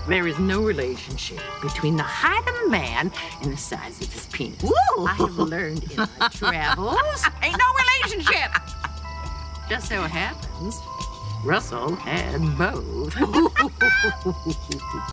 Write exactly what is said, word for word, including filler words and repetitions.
There is no relationship between the height of a man and the size of his penis. Woo! I have learned in my travels. Ain't no relationship. Just so it happens, Russell had both.